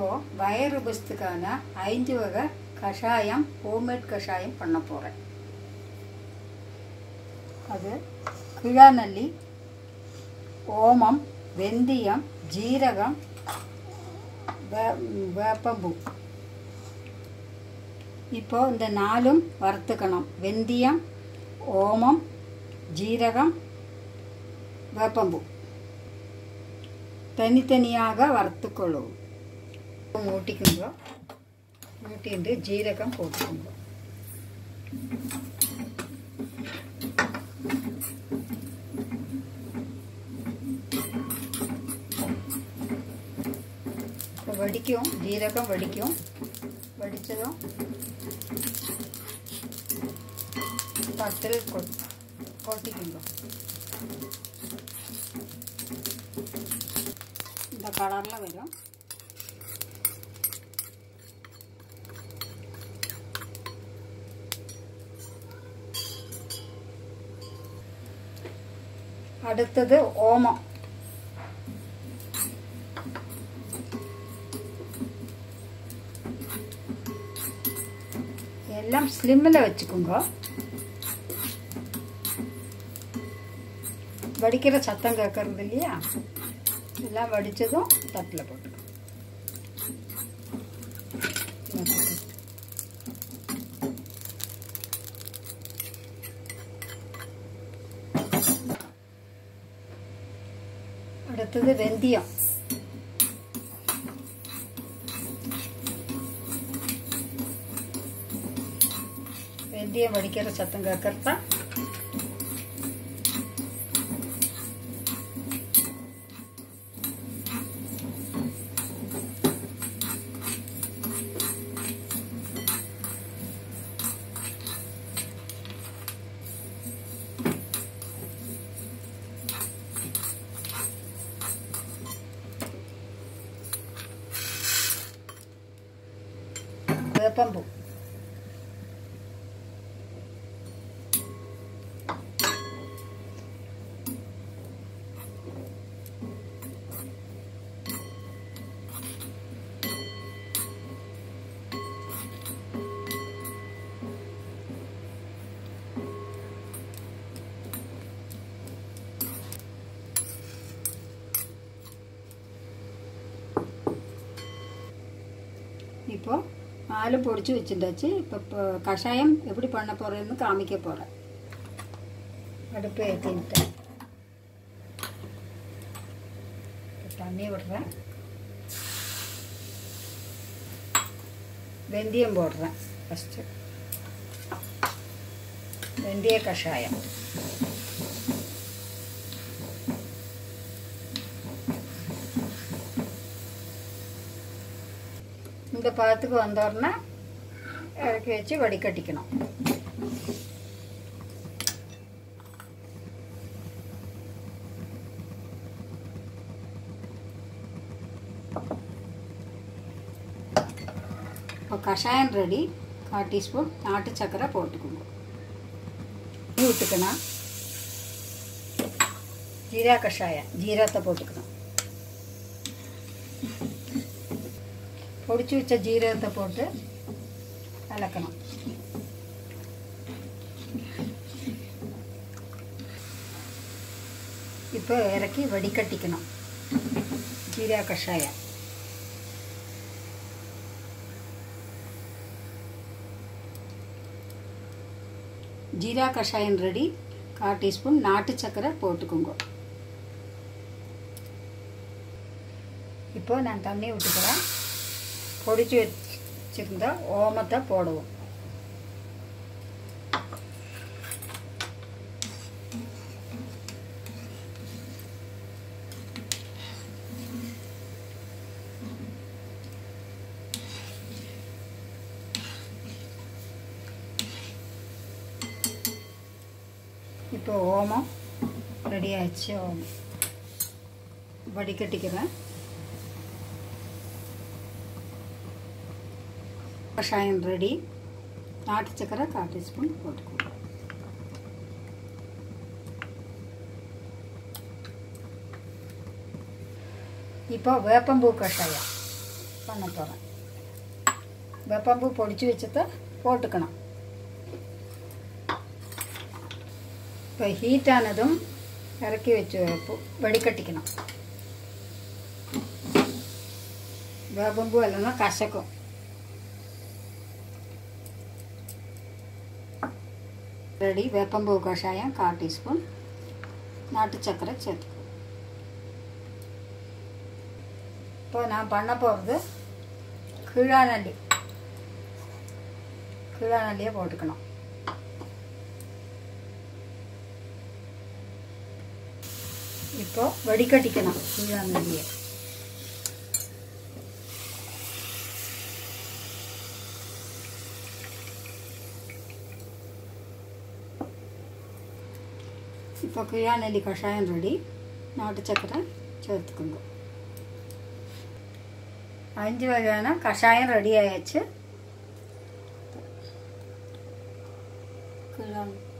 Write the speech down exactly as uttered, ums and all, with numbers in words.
இப்போ வயிறு உபசத்துக்கான ஐந்து வகை கஷாயம் ஹோம்மேட் கஷாயம் பண்ண போகிறேன். அது கிழாநெல்லி, ஓமம், வெந்தயம், ஜீரகம், வே வேப்பம்பூ. இப்போ இந்த நாலும் வறுத்துக்கணும். வெந்தயம், ஓமம், ஜீரகம், வேப்பம்பூ தனித்தனியாக வறுத்துக்கொள்ளும். மூட்டிக்குங்க. மூட்டிட்டு ஜீரகம் போட்டுக்கோங்க. இப்போ வடிக்கும், ஜீரகம் வடிக்கும். வடித்ததும் பத்தில் கொட்டிக்குங்க. இந்த கலரில் வரும். அடுத்தது ஓமம். எல்லாம் ஸ்லிம்மில் வச்சுக்கோங்க. வடிக்கிற சத்தம் கேட்கறது இல்லையா, எல்லாம் வடித்ததும் தட்டில் போட்டுக்கோ. அடுத்தது வெந்தயம். வெந்தயம் வடிக்கிற சத்தம் கேட்கறதா. வேப்பம்பூ. இப்போ நாலும் பொடிச்சு வச்சுட்டாச்சு. இப்போ இப்போ கஷாயம் எப்படி பண்ண போகிறேன்னு காமிக்க போகிறேன். அடுப்பு ஏற்றிட்டேன். தண்ணி விடுறேன். வெந்தயம் போடுறேன். ஃபஸ்ட்டு வெந்தய கஷாயம். இந்த பதத்துக்கு வந்தோடனே இறக்கி வச்சு வடிகட்டிக்கணும். இப்போ கஷாயம் ரெடி. கால் டீஸ்பூன் நாட்டு சர்க்கரை போட்டுக்கோங்க. விட்டுக்கணும். ஜீரா கஷாயம், ஜீரகத்தை போட்டுக்கணும். பொடிச்சு வச்ச ஜீரகத்தை போட்டு கலக்கணும். இப்போ இறக்கி வடிகட்டிக்கணும். ஜீரா கஷாயம். ஜீரா கஷாயம் ரெடி. கால் டீஸ்பூன் நாட்டு சர்க்கரை போட்டுக்கோங்க. இப்போ நான் தண்ணி விட்டுக்கிறேன். பொடிச்சு வச்சிருந்தா ஓமத்தை போடுவோம். இப்போ ஓமம் ரெடி ஆயிடுச்சு. ஓமம் வடிகட்டிக்கிறேன். கஷாயம் ரெடி. நாட்டு சக்கரை கால் டீஸ்பூன் போட்டுக்கோங்க. இப்போ வேப்பம்பூ கஷாயம். பண்ண போகிறேன். வேப்பம்பூ பொடிச்சு வச்சதை போட்டுக்கணும். இப்போ ஹீட்டானதும் இறக்கி வச்சு வடிகட்டிக்கணும். வேப்பம்பூ இல்லைன்னா கசக்கும். ரெடி. வேப்பம்பூ கஷாயம் கால் டீஸ்பூன், நாட்டு சர்க்கரை சேர்த்துக்கணும். இப்போ நான் பண்ண போகிறது கீழாநெல்லி. கீழாநெல்லியை போட்டுக்கணும். இப்போ வடிகட்டிக்கணும் கீழாநெல்லியை. இப்போ கீழாநெல்லி கஷாயம் ரெடி. நாட்டு சக்கரை சேர்த்துக்குங்க. அஞ்சு வகையான கஷாயம் ரெடி ஆயாச்சு. கீழாநெல்லி